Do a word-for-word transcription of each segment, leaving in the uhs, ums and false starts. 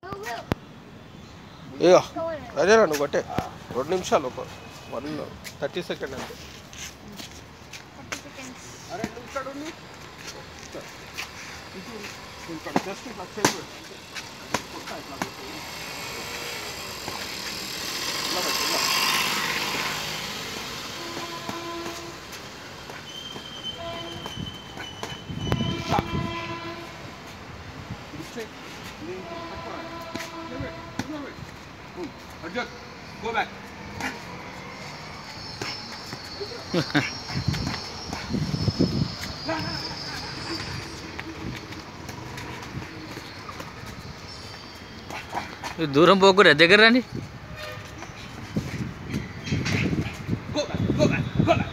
ఇగో అదేనా నువ్వు కొట్టే రెండు నిమిషాలు ఒక వన్ థర్టీ సెకండ్ అంతే. జస్ట్ ఇట్లా చేసి Adjust. Go back. దూరం పోకూడదు, దగ్గర రండి. Go back. Go back. Go back.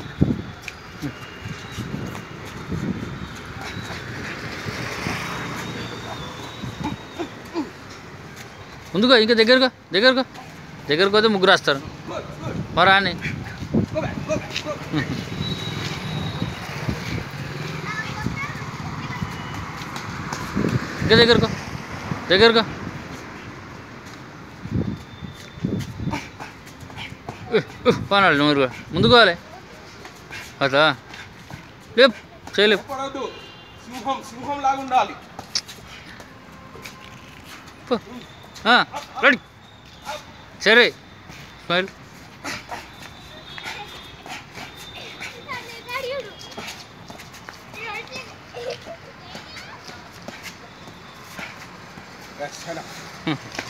ముందుగా ఇంకా దగ్గరగా దగ్గరగా దగ్గరకు పోతే ముగ్గురు వస్తారు మరి అని. ఇంకా దగ్గరకో దగ్గరగా పానాలి నువ్వు ముందుకు పోవాలి అదా లేపు చేయలేపు. సింహం సింహం లాగా ఉండాలి. రెడీ సరే స్మైల్. That's enough.